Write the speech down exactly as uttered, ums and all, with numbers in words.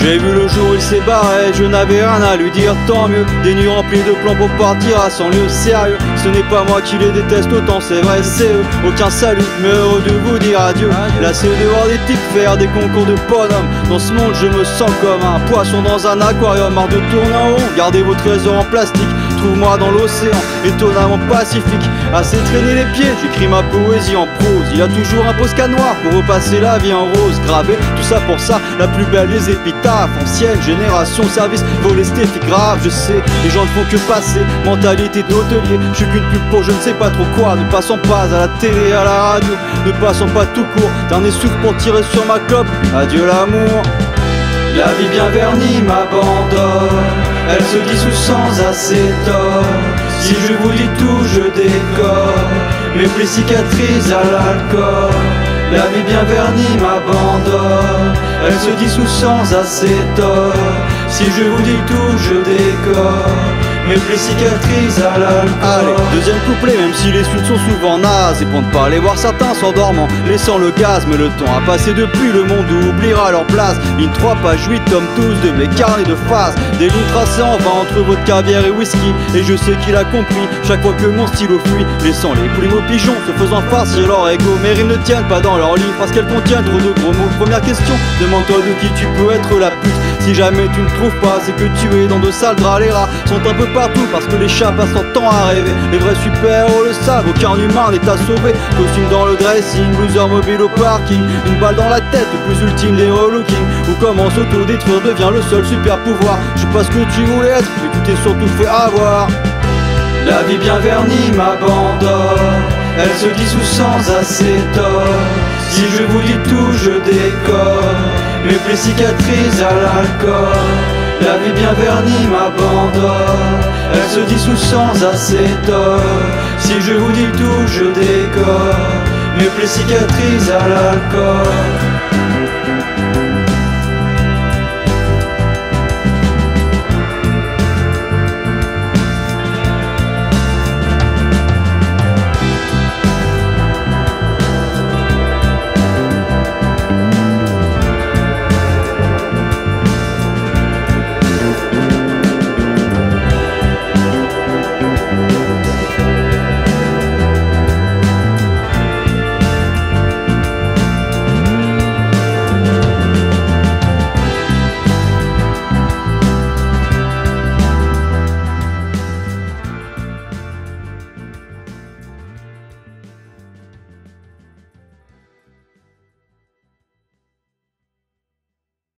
J'ai vu le jour il s'est barré, je n'avais rien à lui dire, tant mieux. Des nuits remplies de plans pour partir à son lieu sérieux. Ce n'est pas moi qui les déteste autant, c'est vrai, c'est eux. Aucun salut, mais heureux de vous dire adieu. Lassé de voir des types faire des concours de bonhomme. Dans ce monde je me sens comme un poisson dans un aquarium. Marre de tourner en rond, gardez vos trésors en plastique. Trouve-moi dans l'océan, étonnamment pacifique. Assez traîner les pieds, j'écris ma poésie en prose. Il y a toujours un Posca noir pour repasser la vie en rose. Gravé, tout ça pour ça, la plus belle des épitaphes. Ancienne génération, service, volestéphie grave. Je sais, les gens ne font que passer, mentalité d'hôtelier. Je suis qu'une pub pour je ne sais pas trop quoi. Ne passons pas à la télé, à la radio, ne passons pas tout court. Dernier souffle pour tirer sur ma clope, adieu l'amour. La vie bien vernie m'abandonne, elle se dissout sans acétone. Si je vous dis tout, je décore, mes plaies cicatrisent à l'alcool. La vie bien vernie m'abandonne, elle se dissout sans acétone. Si je vous dis tout, je décore, mes plaies cicatrisent à l'alcool. Allez, deuxième couplet, même si les suites sont souvent nazes. Et pour ne pas les voir certains s'endormant, laissant le gaz. Mais le temps a passé depuis, le monde oubliera leur place. Ligne trois, page huit, tome douze de mes carnets de phase. Des lignes tracées en vain entre votre caviar et whisky. Et je sais qu'il a compris, chaque fois que mon stylo fuit, laissant les plumes aux pigeons, se faisant farcir leur ego. Mes rimes ne tiennent pas dans leur livre parce qu'elles contiennent trop de gros mots. Première question, demande-toi de qui tu peux être la pute. Si jamais tu ne trouves pas, c'est que tu es dans de sales draps. Les rats sont un peu partout parce que les chats passent leur temps à rêver. Les vrais super-héros le savent, aucun humain n'est à sauver. Costume dans le dressing, loser mobile au parking. Une balle dans la tête, le plus ultime des relooking. Ou comment s'auto-détruire devient le seul super pouvoir. Je sais pas ce que tu voulais être, mais tu t'es surtout fait avoir. La vie bien vernie m'abandonne, elle se dissout sans acétone. Si je vous dis tout, je décore, mes plaies cicatrisent à l'alcool. La vie bien vernie m'abandonne, elle se dissout sans acétone. Si je vous dis tout, je décore, mes plaies cicatrisent à l'alcool.